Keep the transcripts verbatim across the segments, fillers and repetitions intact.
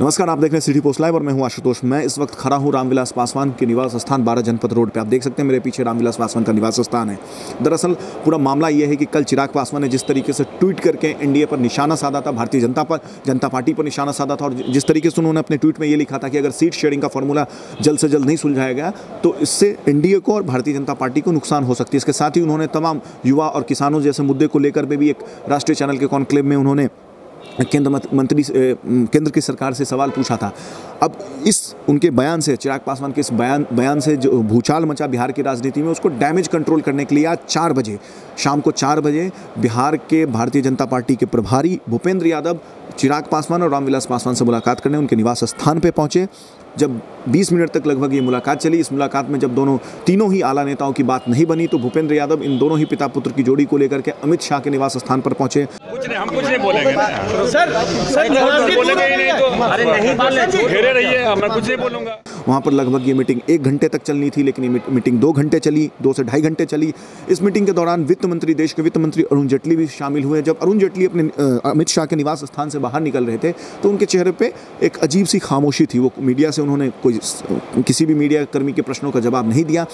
नमस्कार, आप देख रहे हैं सिटी पोस्ट लाइव और मैं हूं आशुतोष। मैं इस वक्त खड़ा हूं रामविलास पासवान के निवास स्थान बारह जनपद रोड पे। आप देख सकते हैं मेरे पीछे रामविलास पासवान का निवास स्थान है। दरअसल पूरा मामला यह है कि कल चिराग पासवान ने जिस तरीके से ट्वीट करके एनडीए पर निशाना साधा था, भारतीय जनता पर जनता पार्टी पर निशाना साधा था, और जिस तरीके से उन्होंने अपने ट्वीट में ये लिखा था कि अगर सीट शेयरिंग का फॉर्मूला जल्द से जल्द नहीं सुलझाया गया तो इससे एनडीए को और भारतीय जनता पार्टी को नुकसान हो सकती है। इसके साथ ही उन्होंने तमाम युवा और किसानों जैसे मुद्दे को लेकर भी एक राष्ट्रीय चैनल के कॉन्क्लेव में उन्होंने केंद्र मंत्री केंद्र की सरकार से सवाल पूछा था। अब इस उनके बयान से, चिराग पासवान के इस बयान बयान से जो भूचाल मचा बिहार की राजनीति में, उसको डैमेज कंट्रोल करने के लिए आज चार बजे शाम को चार बजे बिहार के भारतीय जनता पार्टी के प्रभारी भूपेंद्र यादव चिराग पासवान और रामविलास पासवान से मुलाकात करने उनके निवास स्थान पर पहुंचे। जब बीस मिनट तक लगभग ये मुलाकात चली, इस मुलाकात में जब दोनों तीनों ही आला नेताओं की बात नहीं बनी तो भूपेंद्र यादव इन दोनों ही पिता पुत्र की जोड़ी को लेकर के अमित शाह के निवास स्थान पर पहुंचे। कुछ नहीं, हम कुछ नहीं बोलेंगे ना। सर सर बोलेंगे ही नहीं तो अरे नहीं बोले, घेरे रहिए, मैं कुछ नहीं बोलूंगा। वहाँ पर लगभग ये मीटिंग एक घंटे तक चलनी थी, लेकिन ये मीटिंग दो घंटे चली, दो से ढाई घंटे चली। इस मीटिंग के दौरान वित्त मंत्री, देश के वित्त मंत्री अरुण जेटली भी शामिल हुए। जब अरुण जेटली अपने अमित शाह के निवास स्थान से बाहर निकल रहे थे तो उनके चेहरे पे एक अजीब सी खामोशी थी। वो मीडिया से उन्होंने कोई किसी भी मीडिया कर्मी के प्रश्नों का जवाब नहीं दिया।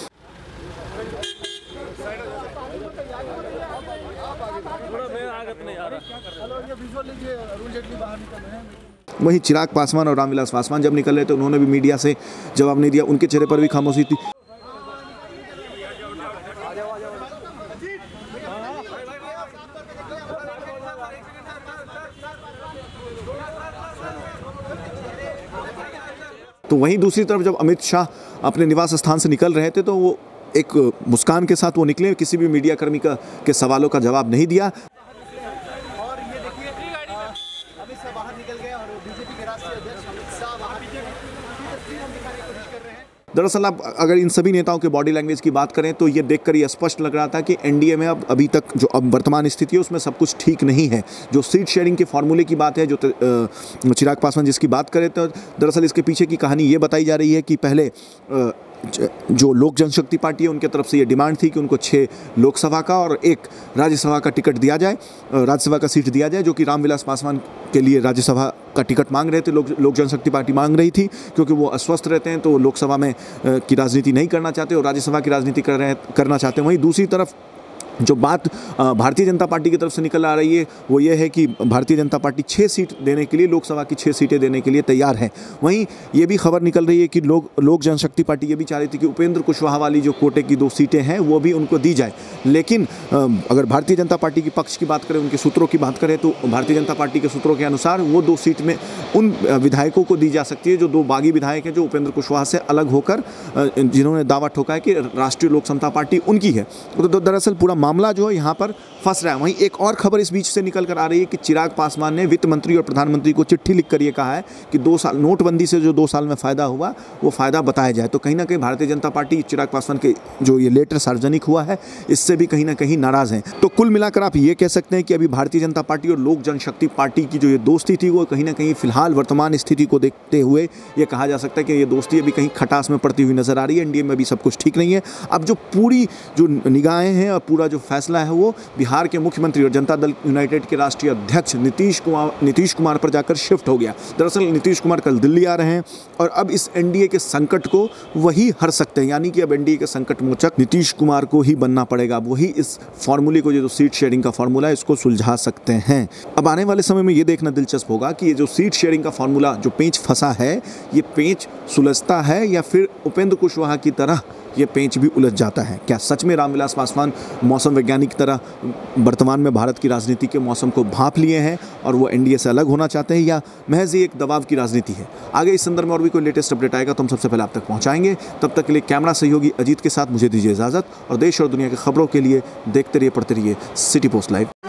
वहीं चिराग पासवान और रामविलास पासवान जब निकल रहे थे उन्होंने भी मीडिया से जवाब नहीं दिया। उनके चेहरे पर भी खामोशी थी। तो वहीं दूसरी तरफ जब अमित शाह अपने निवास स्थान से निकल रहे थे तो वो एक मुस्कान के साथ वो निकले, किसी भी मीडिया कर्मी का के सवालों का जवाब नहीं दिया। और ये देखिए अमित शाह बाहर निकल गए और बीजेपी के राष्ट्रीय अध्यक्ष अमित शाह बाहर तस्वीर हम दिखाने की कोशिश कर रहे हैं। दरअसल आप अगर इन सभी नेताओं के बॉडी लैंग्वेज की बात करें तो ये देखकर ये स्पष्ट लग रहा था कि एनडीए में अब अभी तक जो अब वर्तमान स्थिति है उसमें सब कुछ ठीक नहीं है। जो सीट शेयरिंग के फॉर्मूले की बात है, जो चिराग पासवान जिसकी बात करें, तो दरअसल इसके पीछे की कहानी ये बताई जा रही है कि पहले जो लोक जनशक्ति पार्टी है उनके तरफ से ये डिमांड थी कि उनको छः लोकसभा का और एक राज्यसभा का टिकट दिया जाए, राज्यसभा का सीट दिया जाए, जो कि रामविलास पासवान के लिए राज्यसभा का टिकट मांग रहे थे। लोक लोक जनशक्ति पार्टी मांग रही थी क्योंकि वो अस्वस्थ रहते हैं, तो लोकसभा में की राजनीति नहीं करना चाहते और राज्यसभा की राजनीति कर रहे करना चाहते हैं। वहीं दूसरी तरफ जो बात भारतीय जनता पार्टी की तरफ से निकल आ रही है वो ये है कि भारतीय जनता पार्टी छः सीट देने के लिए, लोकसभा की छः सीटें देने के लिए तैयार है। वहीं ये भी खबर निकल रही है कि लोग लोक जनशक्ति पार्टी ये भी चाह रही थी कि उपेंद्र कुशवाहा वाली जो कोटे की दो सीटें हैं वो भी उनको दी जाए। लेकिन अगर भारतीय जनता पार्टी के पक्ष की बात करें, उनके सूत्रों की बात करें, तो भारतीय जनता पार्टी के सूत्रों के अनुसार वो दो सीट में उन विधायकों को दी जा सकती है जो दो बागी विधायक हैं, जो उपेंद्र कुशवाहा से अलग होकर जिन्होंने दावा ठोका है कि राष्ट्रीय लोक समता पार्टी उनकी है। तो दरअसल पूरा मामला जो है यहाँ पर फंस रहा है। वहीं एक और खबर इस बीच से निकल कर आ रही है कि चिराग पासवान ने वित्त मंत्री और प्रधानमंत्री को चिट्ठी लिखकर ये कहा है कि दो साल नोटबंदी से जो दो साल में फ़ायदा हुआ वो फ़ायदा बताया जाए। तो कहीं ना कहीं भारतीय जनता पार्टी चिराग पासवान के जो ये लेटर सार्वजनिक हुआ है इससे भी कहीं ना कहीं नाराज़ हैं। तो कुल मिलाकर आप ये कह सकते हैं कि अभी भारतीय जनता पार्टी और लोक जनशक्ति पार्टी की जो ये दोस्ती थी वो कहीं ना कहीं फिलहाल वर्तमान स्थिति को देखते हुए ये कहा जा सकता है कि ये दोस्ती अभी कहीं खटास में पड़ती हुई नजर आ रही है। एनडीए में अभी सब कुछ ठीक नहीं है। अब जो पूरी जो निगाहें हैं और पूरा जो फैसला है वो बिहार के मुख्यमंत्री और जनता दल यूनाइटेड के राष्ट्रीय अध्यक्ष नीतीश कुमार नीतीश कुमार पर जाकर शिफ्ट हो गया। दरअसल नीतीश कुमार कल दिल्ली आ रहे हैं और अब इस एनडीए के संकट को वही हर सकते हैं, यानी कि अब एनडीए के संकट मोचक नीतीश कुमार को ही बनना पड़ेगा। अब वही इस फॉर्मूले को, जो सीट शेयरिंग का फॉर्मूला है, इसको सुलझा सकते हैं। अब आने वाले समय में ये देखना दिलचस्प होगा कि ये जो सीट शेयरिंग का फॉर्मूला जो पेंच फंसा है, ये पेंच सुलझता है या फिर उपेंद्र कुशवाहा की तरह ये पेंच भी उलझ जाता है। क्या सच में रामविलास पासवान मौसम वैज्ञानिक की तरह वर्तमान में भारत की राजनीति के मौसम को भांप लिए हैं और वो एनडीए से अलग होना चाहते हैं, या महज एक दबाव की राजनीति है? आगे इस संदर्भ में और भी कोई लेटेस्ट अपडेट आएगा तो हम सबसे पहले आप तक पहुंचाएंगे। तब तक के लिए कैमरा सहयोगी अजीत के साथ मुझे दीजिए इजाज़त और देश और दुनिया की खबरों के लिए देखते रहिए, पढ़ते रहिए सिटी पोस्ट लाइव।